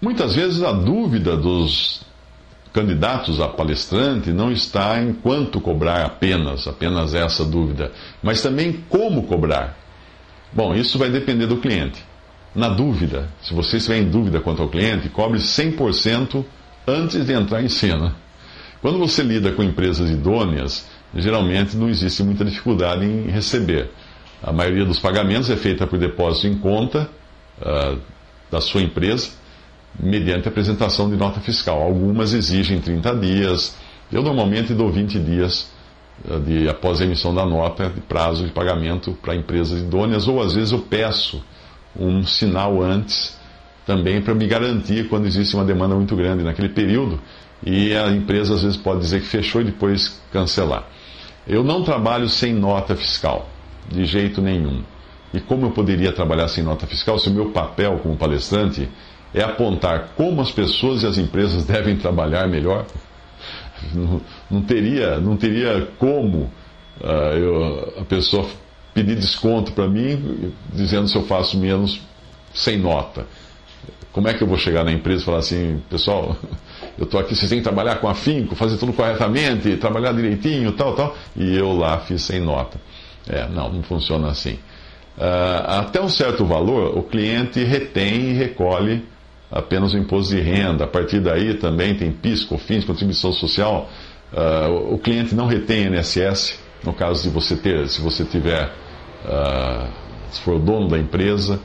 Muitas vezes a dúvida dos candidatos a palestrante não está em quanto cobrar apenas essa dúvida, mas também como cobrar. Bom, isso vai depender do cliente. Na dúvida, se você estiver em dúvida quanto ao cliente, cobre 100% antes de entrar em cena. Quando você lida com empresas idôneas, geralmente não existe muita dificuldade em receber. A maioria dos pagamentos é feita por depósito em conta da sua empresa, mediante a apresentação de nota fiscal. Algumas exigem 30 dias, eu normalmente dou 20 dias após a emissão da nota de prazo de pagamento para empresas idôneas, ou às vezes eu peço um sinal antes também para me garantir quando existe uma demanda muito grande naquele período e a empresa às vezes pode dizer que fechou e depois cancelar. Eu não trabalho sem nota fiscal, de jeito nenhum. E como eu poderia trabalhar sem nota fiscal se o meu papel como palestrante é apontar como as pessoas e as empresas devem trabalhar melhor? Não teria como a pessoa pedir desconto para mim, dizendo se eu faço menos sem nota. Como é que eu vou chegar na empresa e falar assim, pessoal, eu estou aqui, vocês têm que trabalhar com afinco, fazer tudo corretamente, trabalhar direitinho, tal, e eu lá fiz sem nota. Não funciona assim. Até um certo valor, o cliente retém e recolhe apenas o imposto de renda. A partir daí também tem PIS, COFINS, contribuição social. O cliente não retém INSS, no caso de você ter, se você tiver, se for o dono da empresa.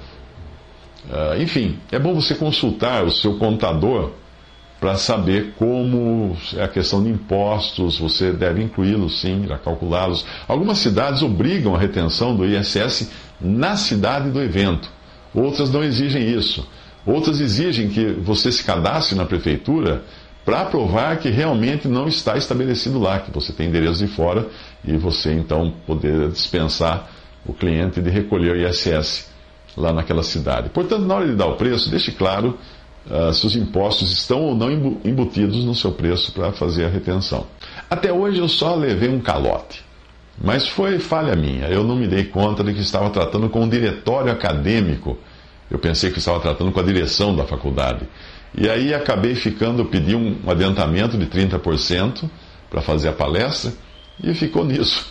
Enfim, é bom você consultar o seu contador para saber como é a questão de impostos. Você deve incluí-los, sim, já calculá-los. Algumas cidades obrigam a retenção do ISS na cidade do evento. Outras não exigem isso. Outras exigem que você se cadastre na prefeitura para provar que realmente não está estabelecido lá, que você tem endereço de fora e você então poder dispensar o cliente de recolher o ISS lá naquela cidade. Portanto, na hora de dar o preço, deixe claro se os impostos estão ou não embutidos no seu preço para fazer a retenção. Até hoje eu só levei um calote, mas foi falha minha. Eu não me dei conta de que estava tratando com um diretório acadêmico. Eu pensei que estava tratando com a direção da faculdade. E aí pedi um adiantamento de 30% para fazer a palestra e ficou nisso.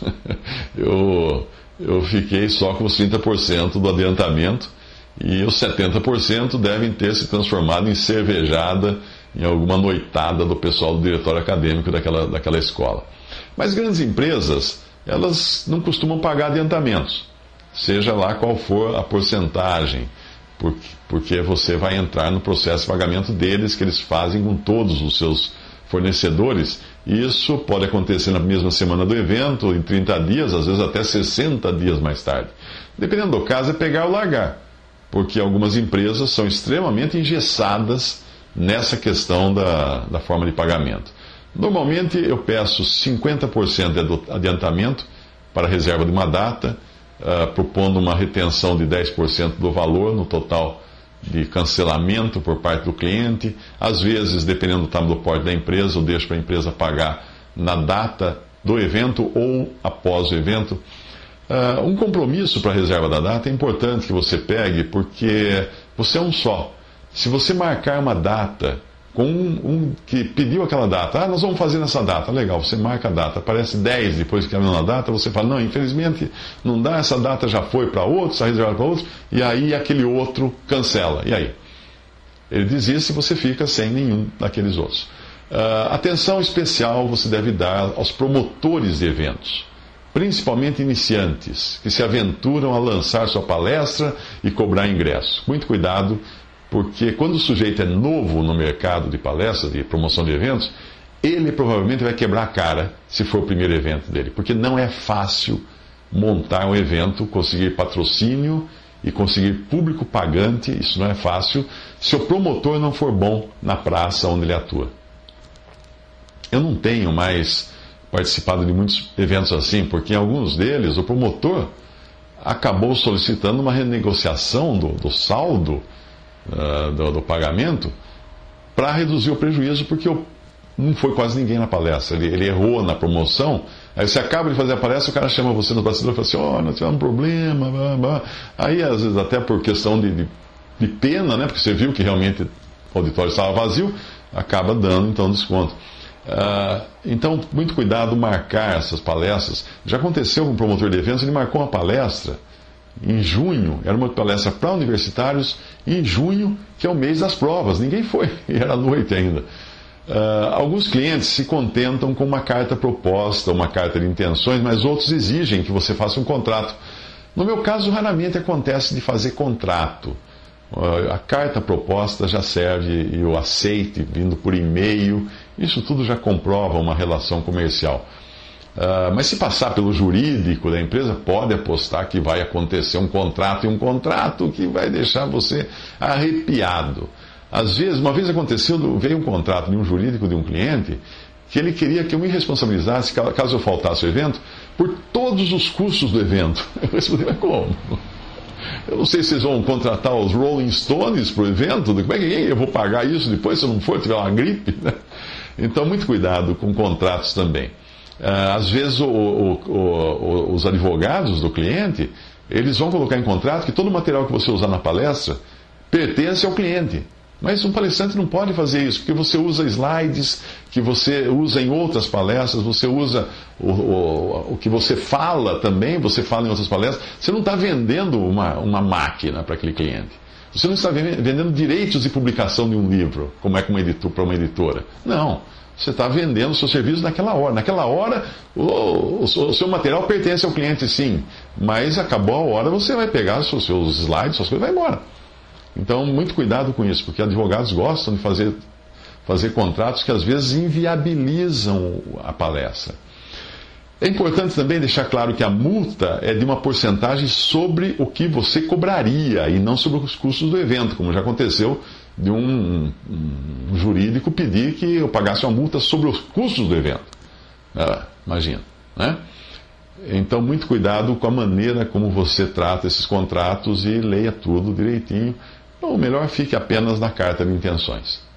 Eu fiquei só com os 30% do adiantamento e os 70% devem ter se transformado em cervejada, em alguma noitada do pessoal do diretório acadêmico daquela escola. Mas grandes empresas, elas não costumam pagar adiantamentos, seja lá qual for a porcentagem, porque você vai entrar no processo de pagamento deles, que eles fazem com todos os seus fornecedores. Isso pode acontecer na mesma semana do evento, em 30 dias, às vezes até 60 dias mais tarde. Dependendo do caso, é pegar ou largar, porque algumas empresas são extremamente engessadas nessa questão da forma de pagamento. Normalmente eu peço 50% de adiantamento para a reserva de uma data, propondo uma retenção de 10% do valor no total de cancelamento por parte do cliente. Às vezes, dependendo do tamanho do porte da empresa, eu deixo para a empresa pagar na data do evento ou após o evento. Um compromisso para a reserva da data é importante que você pegue, porque você é um só. Se você marcar uma data com um que pediu aquela data, nós vamos fazer nessa data, legal, você marca a data, aparece 10 depois que caiu na data, você fala, não, infelizmente não dá, essa data já foi para outro, está reservada para outro, e aí aquele outro cancela, e aí? Ele desiste e você fica sem nenhum daqueles outros. Atenção especial você deve dar aos promotores de eventos, principalmente iniciantes, que se aventuram a lançar sua palestra e cobrar ingresso. Muito cuidado, porque quando o sujeito é novo no mercado de palestras, de promoção de eventos, ele provavelmente vai quebrar a cara se for o primeiro evento dele. Porque não é fácil montar um evento, conseguir patrocínio e conseguir público pagante, isso não é fácil, se o promotor não for bom na praça onde ele atua. Eu não tenho mais participado de muitos eventos assim, porque em alguns deles o promotor acabou solicitando uma renegociação do saldo do pagamento para reduzir o prejuízo, porque não foi quase ninguém na palestra, ele errou na promoção. Aí você acaba de fazer a palestra, o cara chama você no bastidor e fala assim, nós tivemos um problema, blá, blá. Aí às vezes até por questão de pena, né, porque você viu que realmente o auditório estava vazio, acaba dando então desconto. Então, muito cuidado marcar essas palestras. Já aconteceu com um promotor de eventos, ele marcou uma palestra em junho, era uma palestra para universitários, em junho, que é o mês das provas. Ninguém foi, e era noite ainda. Alguns clientes se contentam com uma carta proposta, uma carta de intenções, mas outros exigem que você faça um contrato. No meu caso, raramente acontece de fazer contrato. A carta proposta já serve e o aceite vindo por e-mail, isso tudo já comprova uma relação comercial. Mas se passar pelo jurídico da empresa, pode apostar que vai acontecer um contrato, e um contrato que vai deixar você arrepiado. Às vezes, uma vez aconteceu, veio um contrato de um jurídico de um cliente que ele queria que eu me responsabilizasse, caso eu faltasse o evento, por todos os custos do evento. Eu respondi, mas como? Eu não sei se vocês vão contratar os Rolling Stones para o evento, como é que eu vou pagar isso depois se eu não for, tiver uma gripe? Né? Então, muito cuidado com contratos também. Às vezes, os advogados do cliente, eles vão colocar em contrato que todo o material que você usar na palestra pertence ao cliente. Mas um palestrante não pode fazer isso, porque você usa slides que você usa em outras palestras, você usa o que você fala também, você fala em outras palestras. Você não está vendendo uma máquina para aquele cliente. Você não está vendendo direitos de publicação de um livro, como é para uma editora. Não. Você está vendendo o seu serviço naquela hora. Naquela hora, o seu material pertence ao cliente, sim. Mas acabou a hora, você vai pegar os seus slides, suas coisas e vai embora. Então, muito cuidado com isso, porque advogados gostam de fazer contratos que às vezes inviabilizam a palestra. É importante também deixar claro que a multa é de uma porcentagem sobre o que você cobraria e não sobre os custos do evento, como já aconteceu de um jurídico pedir que eu pagasse uma multa sobre os custos do evento. Imagina, né? Então, muito cuidado com a maneira como você trata esses contratos e leia tudo direitinho. Ou melhor, fique apenas na carta de intenções.